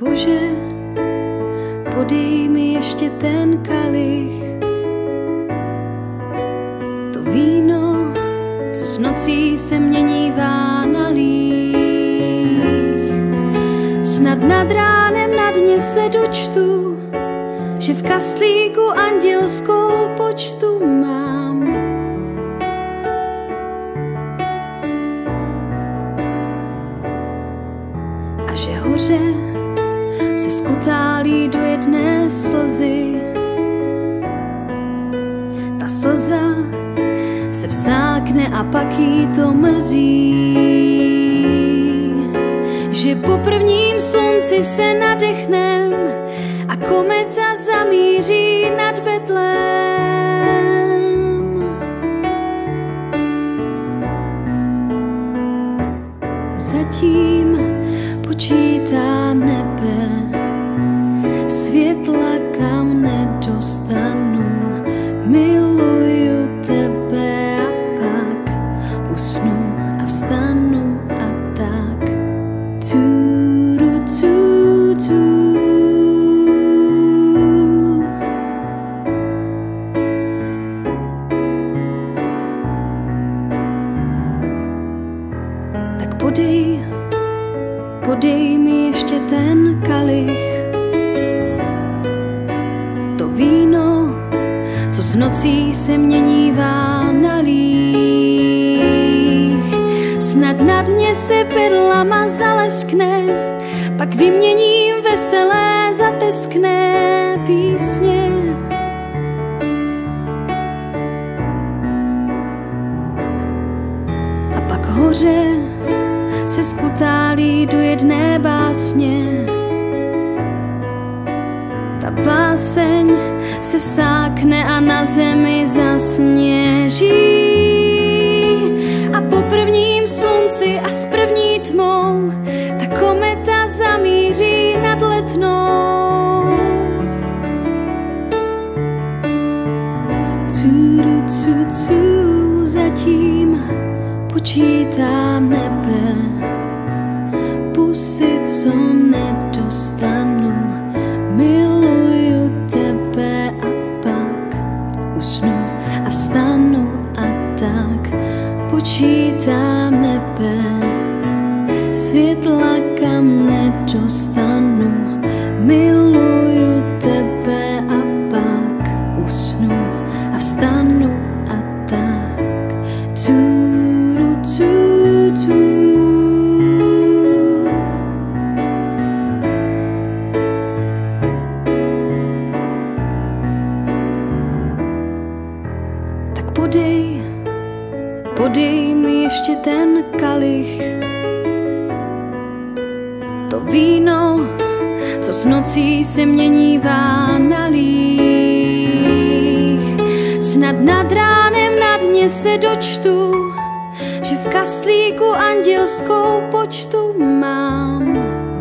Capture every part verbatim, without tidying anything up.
Bože, podej mi ještě ten kalich, to víno, co s nocí se měnívá na líh. Snad nad ránem na dně se dočtu, že v kastlíku andělskou počtu mám. A že hoře se skutálí do jedné slzy. Ta slza se vsákne a pak jí to mrzí, že po prvním slunci se nadechnem a kometa zamíří nad Betlém. Zatím počítám nebe, světla kam nedostanu, miluju tebe a pak usnu a vstanu a tak. Tudu, tu, tu. Tak podej, podej mi ještě ten kalich, to víno, co s nocí se měnívá na líh. Snad na dně se perlama zaleskne, pak vyměním veselé zateskné písně. A pak hoře se skutálí do jedné básně. Ta báseň se vsákne a na zemi zasněží. A po prvním slunci a s první tmou ta kometa zamíří nad Letnou. Tudu, tu, tu, zatím počítám nebe, pusy, co nedostanu, miluju tebe a pak usnu a vstanu a tak. Počítám nebe, světla kam nedostanu, miluju tebe a pak usnu a vstanu a tak. Tudu, tu, tu. Tak podej, podej mi ještě ten kalich, to víno, co s nocí se měnívá na líh. Snad nad ránem na dně se dočtu, že v kastlíku andělskou počtu mám.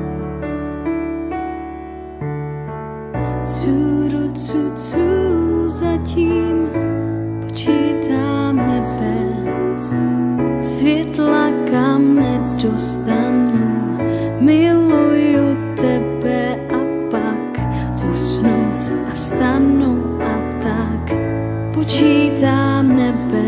Tudu, tu, tu, zatím počítám nebe, světla kam nedostanu, miluju tebe a pak usnu a vstanu a tak. Počítám nebe,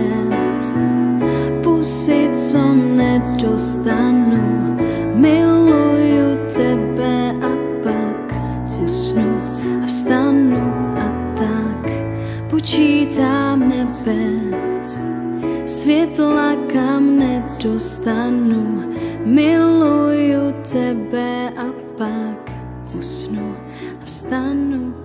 pusy, co nedostanu, miluju tebe a pak usnu a vstanu a tak. Počítám nebe, světla kam nedostanu, miluju tebe a pak usnu a vstanu